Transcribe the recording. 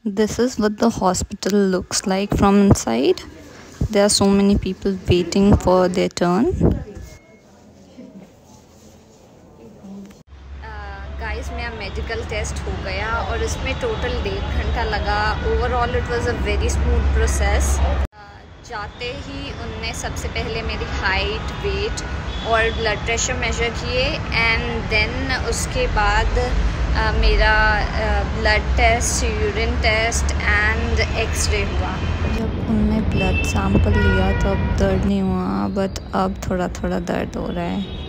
This is what the hospital looks like from inside. There are so many people waiting for their turn. Guys मेरा medical test हो गया और इसमें total 1.5 घंटा लगा. Overall it was a very smooth process. जाते ही उनने सबसे पहले मेरी हाइट, वेट और ब्लड प्रेशर मेजर किए एंड देन उसके बाद मेरा blood test, urine test and x-ray हुआ. जब उनने ब्लड सैंपल लिया तब दर्द नहीं हुआ, बट अब थोड़ा थोड़ा दर्द हो रहा है.